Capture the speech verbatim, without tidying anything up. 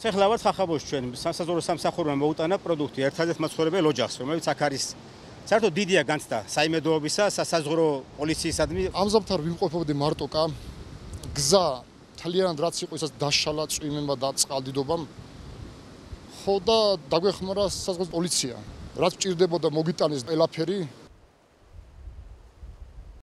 ეხლა ვართ ხახაბოში ჩვენ სასაზღვრო სამსახურმა მოუტანა პროდუქტი ერთადერთ მაცხოვრებელ ოჯახს, რომელიც აქ არის საერთოდ დიდია განცდა საიმედოობისა, სასაზღვრო პოლიციისადმი. ამზამთარ ვიმყოფებოდი მარტოკა, გზა თლიანად რაც იყო ისაც დაშალა წვიმება და წყალდიდობამ. ხო და დაგვეხმარა საზღვრო პოლიცია. რაც ჭირდებოდა მოგიტანეს ყველაფერი